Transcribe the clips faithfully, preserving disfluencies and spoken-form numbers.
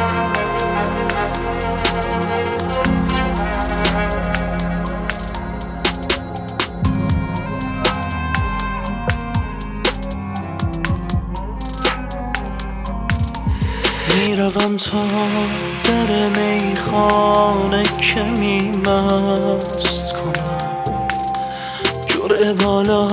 میروم تا در میخانه که میمست کنم، جرعه بالا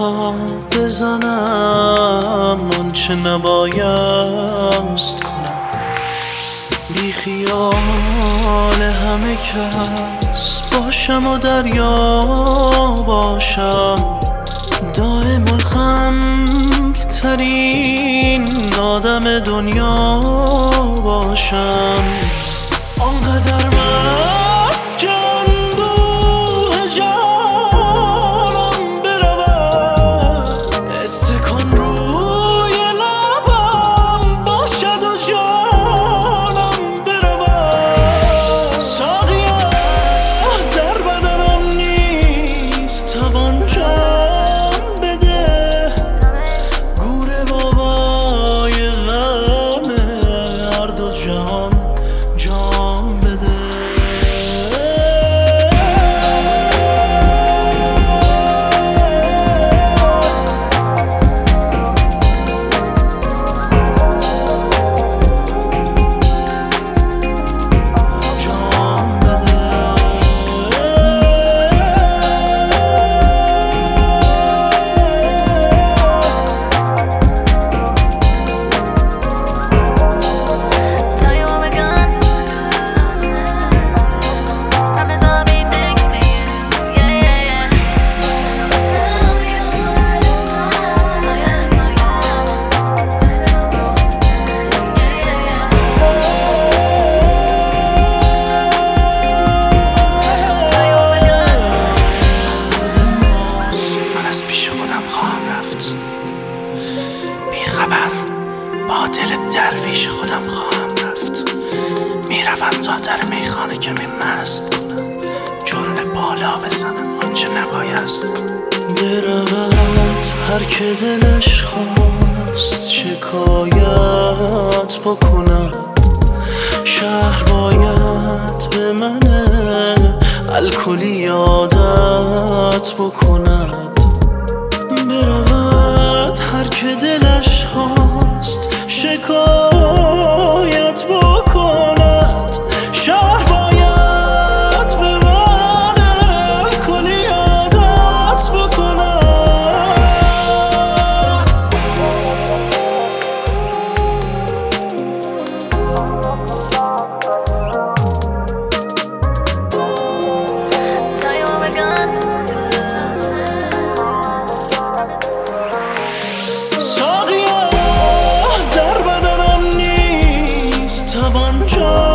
بزنم آنچه نبایست کنم، بی خیال همه کس باشم و دریا باشم، دائم الخمر ترین آدم دنیا باشم، آنقدر مست که اندوه جانم برود، استکان روی لبم باشد و جانم برود، ساقیا در بدنم نیست توان جام بده، گور بابای غم هر دو جهان جام بده. با دل درویش خودم خواهم رفت، میروم تا در میخانه که می مست کنم، جرعه بالا بزنم آنچه نبایست کنم، برود هر که دلش خواست شکایت بکند، شهر باید به من الکلی عادت بکند، برود هر که دلش خواست شکایت بکند، شهر باید به من الکلی عادت بکند. One